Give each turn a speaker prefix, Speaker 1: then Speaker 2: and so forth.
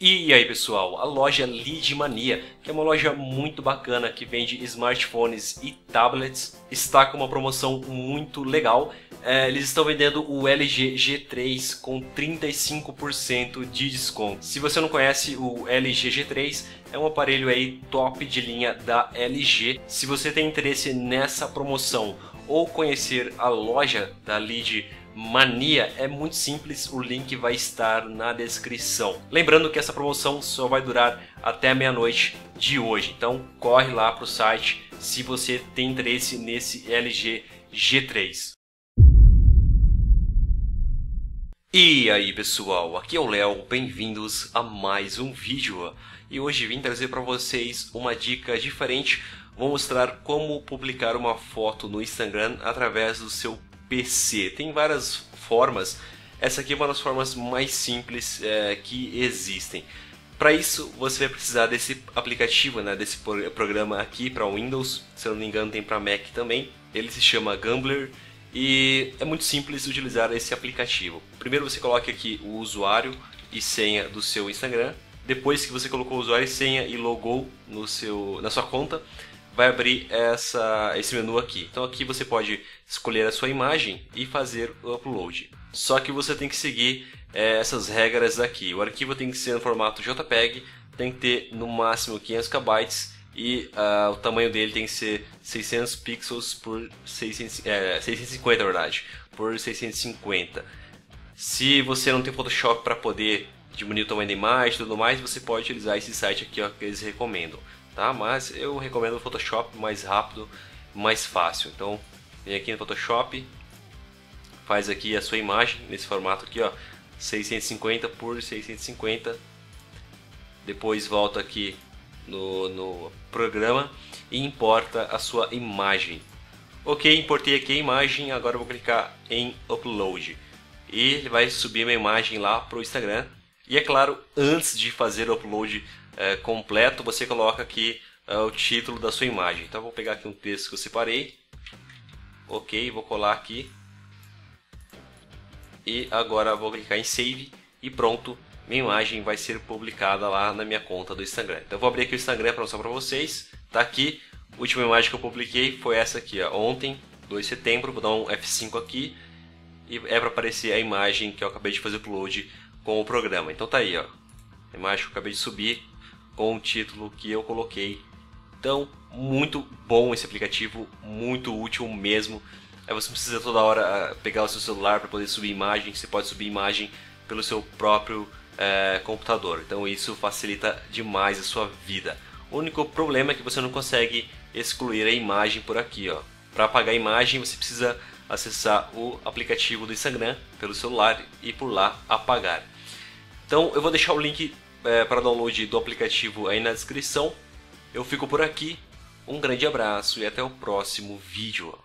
Speaker 1: E aí pessoal, a loja Lead Mania, que é uma loja muito bacana que vende smartphones e tablets, está com uma promoção muito legal. Eles estão vendendo o LG G3 com 35% de desconto. Se você não conhece, o LG G3 é um aparelho aí top de linha da LG. Se você tem interesse nessa promoção ou conhecer a loja da Lead Mania, é muito simples, o link vai estar na descrição. Lembrando que essa promoção só vai durar até meia-noite de hoje, então corre lá para o site se você tem interesse nesse LG G3. E aí pessoal, aqui é o Léo, bem-vindos a mais um vídeo. E hoje vim trazer para vocês uma dica diferente. Vou mostrar como publicar uma foto no Instagram através do seu PC. Tem várias formas, essa aqui é uma das formas mais simples que existem. Para isso você vai precisar desse aplicativo, desse programa aqui para Windows, se eu não me engano tem para Mac também. Ele se chama Gambler e é muito simples utilizar esse aplicativo. Primeiro você coloca aqui o usuário e senha do seu Instagram. Depois que você colocou o usuário e senha e logou na sua conta, vai abrir esse menu aqui. Então aqui você pode escolher a sua imagem e fazer o upload. Só que você tem que seguir essas regras aqui. O arquivo tem que ser no formato JPEG, tem que ter no máximo 500 KB e o tamanho dele tem que ser 600 pixels por 650, na verdade, por 650. Se você não tem Photoshop para poder diminuir o tamanho da imagem e tudo mais, você pode utilizar esse site aqui, ó, que eles recomendam. Tá? Mas eu recomendo o Photoshop, mais rápido, mais fácil. Então vem aqui no Photoshop, faz aqui a sua imagem nesse formato aqui, ó, 650 por 650. Depois volta aqui no programa e importa a sua imagem. Ok, importei aqui a imagem, agora eu vou clicar em Upload e ele vai subir minha imagem lá para o Instagram. E é claro, antes de fazer o upload completo, você coloca aqui o título da sua imagem. Então eu vou pegar aqui um texto que eu separei. Ok, vou colar aqui. E agora vou clicar em Save e pronto, minha imagem vai ser publicada lá na minha conta do Instagram. Então eu vou abrir aqui o Instagram para mostrar para vocês. Tá aqui, a última imagem que eu publiquei foi essa aqui, ó, ontem, 2 de setembro. Vou dar um F5 aqui e é para aparecer a imagem que eu acabei de fazer upload com o programa. Então tá aí, ó, a imagem que eu acabei de subir com o título que eu coloquei. Então, muito bom esse aplicativo, muito útil mesmo. Você não precisa toda hora pegar o seu celular para poder subir imagem, você pode subir imagem pelo seu próprio computador. Então isso facilita demais a sua vida. O único problema é que você não consegue excluir a imagem por aqui, ó. Para apagar a imagem você precisa acessar o aplicativo do Instagram pelo celular e por lá apagar. Então eu vou deixar o link para download do aplicativo aí na descrição. Eu fico por aqui, um grande abraço e até o próximo vídeo.